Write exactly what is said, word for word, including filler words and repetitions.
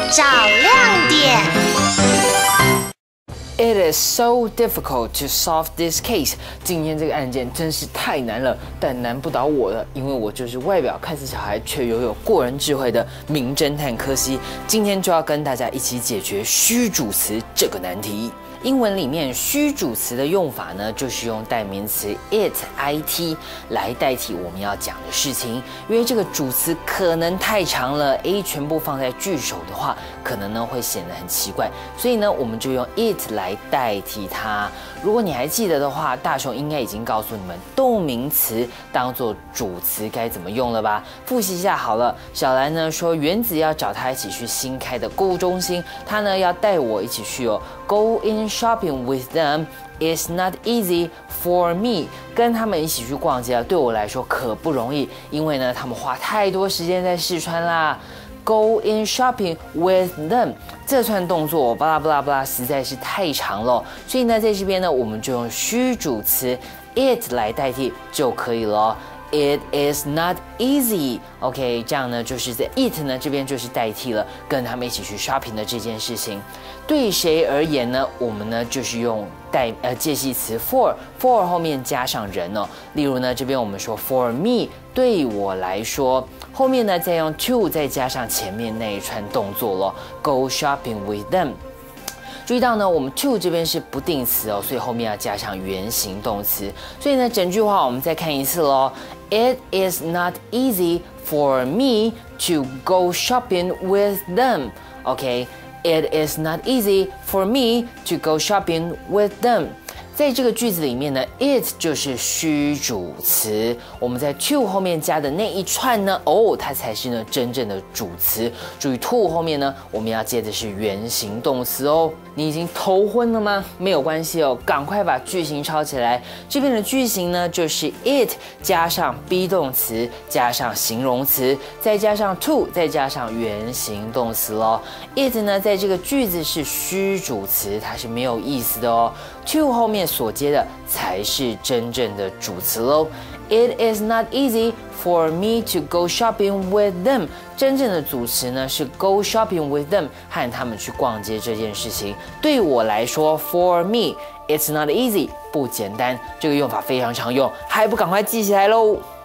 找亮点。 It is so difficult to solve this case。今天这个案件真是太难了，但难不倒我了，因为我就是外表看似小孩，却拥有过人智慧的名侦探柯西。今天就要跟大家一起解决虚主词这个难题。英文里面虚主词的用法呢，就是用代名词 it、it 来代替我们要讲的事情。因为这个主词可能太长了 ，a 全部放在句首的话，可能呢会显得很奇怪，所以呢，我们就用 it 来代替它。如果你还记得的话，大雄应该已经告诉你们动名词当做主词该怎么用了吧？复习一下好了。小兰呢说，原子要找他一起去新开的购物中心，他呢要带我一起去哦。Go in shopping with them is not easy for me。跟他们一起去逛街啊，对我来说可不容易，因为呢，他们花太多时间在试穿啦。Go in shopping with them， 这串动作巴拉巴拉巴拉实在是太长了，所以呢，在这边呢，我们就用虚主词 it 来代替就可以了。It is not easy， OK， 这样呢，就是在 it 呢这边就是代替了跟他们一起去 shopping 的这件事情。对谁而言呢？我们呢就是用代呃介系词 for for 后面加上人哦。例如呢，这边我们说 for me， 对我来说，后面呢再用 to 再加上前面那一串动作咯。Go shopping with them。注意到呢，我们 to 这边是不定词哦，所以后面要加上原形动词。所以呢，整句话我们再看一次咯。It is not easy for me to go shopping with them. OK, it is not easy for me to go shopping with them. 在这个句子里面呢 ，it 就是虚主词，我们在 to 后面加的那一串呢，哦，它才是呢真正的主词。注意 to 后面呢，我们要接的是原形动词哦。你已经头昏了吗？没有关系哦，赶快把句型抄起来。这边的句型呢，就是 it 加上 be 动词，加上形容词，再加上 to， 再加上原形动词咯。it 呢，在这个句子是虚主词，它是没有意思的哦。to 后面所接的才是真正的主词喽。It is not easy for me to go shopping with them。真正的主词呢是 go shopping with them， 和他们去逛街这件事情。对我来说 ，for me，it's not easy， 不简单。这个用法非常常用，还不赶快记起来喽！